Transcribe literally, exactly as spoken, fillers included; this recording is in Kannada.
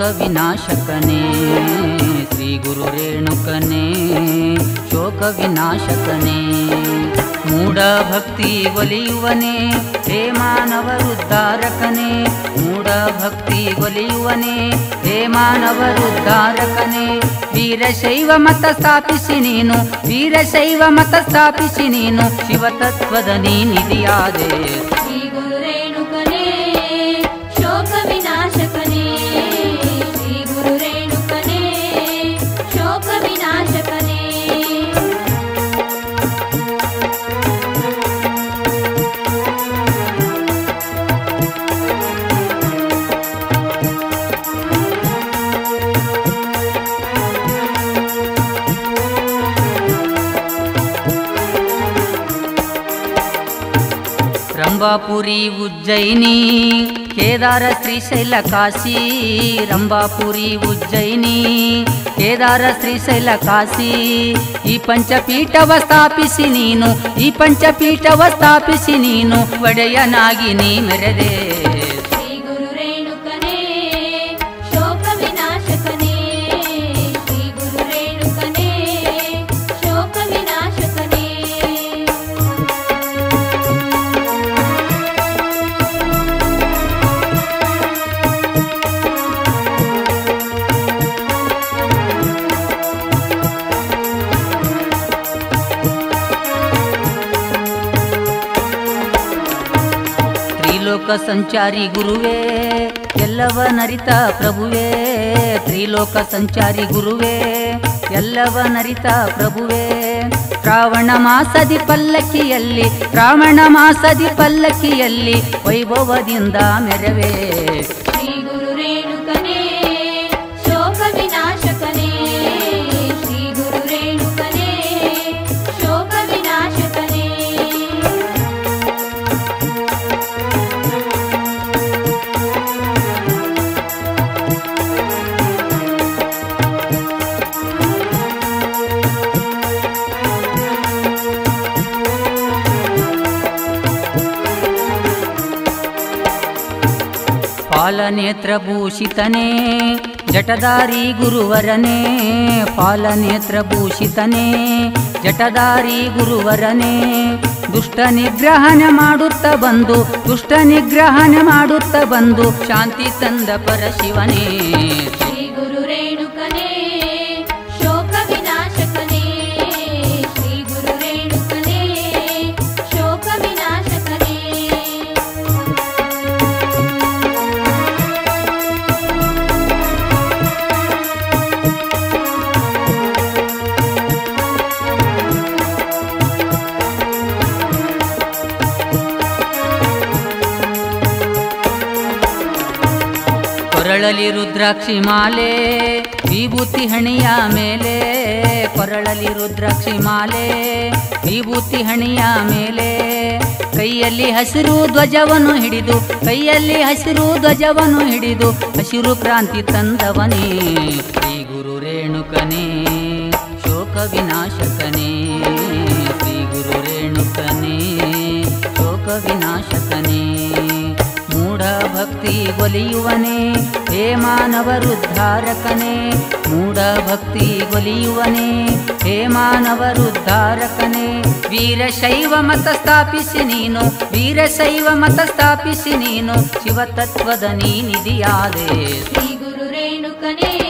ವಿನಾಶಕನೇ ಶ್ರೀ ಗುರು ರೇಣುಕನೇ ಶೋಕ ವಿನಾಶಕನೇ ಮೂಢ ಭಕ್ತಿ ಒಲಿಯುವನೇ ಹೇ ಮಾನವರುದ್ಧಾರಕನೇ ಮೂಢ ಭಕ್ತಿ ಒಲಿಯುವನೇ ಹೇ ಮಾನವರುದ್ಧಾರಕನೇ ವೀರಶೈವ ಮತ ಸ್ಥಾಪಿಸಿ ನೀನು ವೀರಶೈವ ಮತ ಸ್ಥಾಪಿಸಿ ನೀನು ಶಿವತತ್ವದ ನೀ ನಿಧಿಯಾದೆ ಶ್ರೀ ಗುರು ರೇಣುಕನೇ ಶೋಕ ವಿನಾಶಕನೇ ಶ್ರೀ ಗುರು ರೇಣುಕನೇ ಶೋಕ ವಿನಾಶಕನೇ ರಂಭಾಪುರಿ ಉಜ್ಜಯಿನಿ ಕೇದಾರ ಶ್ರೀಶೈಲ ಕಾಶಿ ರಂಭಾಪುರಿ ಉಜ್ಜಯಿನಿ ಕೇದಾರ ಶ್ರೀಶೈಲ ಕಾಶಿ ಈ ಪಂಚಪೀಠವ ಸ್ಥಾಪಿಸಿ ನೀನು ಈ ಪಂಚಪೀಠವ ಸ್ಥಾಪಿಸಿ ನೀನು ಒಡೆಯನಾಗಿ ನೀ ಮೆರೆದೆ ಶ್ರೀ ಗುರು ರೇಣುಕನೇ ಶೋಕ ವಿನಾಶಕನೇ ಶ್ರೀ ಗುರು ರೇಣುಕನೇ ಶೋಕ ವಿನಾಶಕನೇ ತ್ರಿಲೋಕ ಸಂಚಾರಿ ಗುರುವೇ ಎಲ್ಲವನರಿತ ಪ್ರಭುವೇ ತ್ರಿಲೋಕ ಸಂಚಾರಿ ಗುರುವೇ ಎಲ್ಲವನರಿತ ಪ್ರಭುವೇ ಶ್ರಾವಣ ಮಾಸದಿ ಪಲ್ಲಕ್ಕಿಯಲ್ಲಿ ಶ್ರಾವಣ ಮಾಸದಿ ಪಲ್ಲಕ್ಕಿಯಲ್ಲಿ ವೈಭವದಿಂದ ಮೆರವೇ ಶ್ರೀ ಗುರು ರೇಣುಕನೇ ಶೋಕ ವಿನಾಶಕನೇ ಶ್ರೀ ಗುರು ರೇಣುಕನೇ ಶೋಕ ವಿನಾಶಕನೇ ಪಾಲನೇತ್ರಭೂಷಿತನೇ ಜಟಧಾರಿ ಗುರುವರನೇ ಪಾಲನೇತ್ರಭೂಷಿತನೇ ಜಟಧಾರಿ ಗುರುವರನೇ ದುಷ್ಟ ನಿಗ್ರಹಣ ಮಾಡುತ್ತ ಬಂದು ದುಷ್ಟ ನಿಗ್ರಹಣ ಮಾಡುತ್ತ ಬಂದು ಶಾಂತಿ ತಂದ ಪರಶಿವನೇ ಶ್ರೀ ಗುರು ರೇಣುಕನೇ ಶೋಕ ವಿನಾಶಕನೇ ಶ್ರೀ ಗುರು ರೇಣುಕನೇ ಶೋಕ ವಿನಾಶಕನೇ ಕೊರಳಲಿ ರುದ್ರಾಕ್ಷಿ ಮಾಲೆ ವಿಭೂತಿ ಹಣಿಯ ಮೇಲೆ ಕೊರಳಲಿ ರುದ್ರಾಕ್ಷಿ ಮಾಲೆ ವಿಭೂತಿ ಹಣಿಯ ಮೇಲೆ ಕೈಯಲ್ಲಿ ಹಸಿರು ಧ್ವಜವನ್ನು ಹಿಡಿದು ಕೈಯಲ್ಲಿ ಹಸಿರು ಧ್ವಜವನ್ನು ಹಿಡಿದು ಹಸಿರು ಕ್ರಾಂತಿ ತಂದವನೇ ಶ್ರೀ ಗುರು ರೇಣುಕನೇ ಶೋಕ ವಿನಾಶಕನೇ ಶ್ರೀ ಗುರು ರೇಣುಕನೇ ಶೋಕ ವಿನಾಶಕನೇ ಮೂಢ ಭಕ್ತಿ ಒಲಿಯುವನೇ ಹೇ ಮಾನವರುದ್ಧಾರಕನೇ ಮೂಢ ಭಕ್ತಿ ಒಲಿಯುವನೇ ಹೇ ಮಾನವರುದ್ಧಾರಕನೇ ವೀರಶೈವ ಮತ ಸ್ಥಾಪಿಸಿ ನೀನು ವೀರಶೈವ ಮತ ಸ್ಥಾಪಿಸಿ ನೀನು ಶಿವತತ್ವದ ನೀ ನಿಧಿಯಾದೆ ಶ್ರೀ ಗುರು ರೇಣುಕನೇ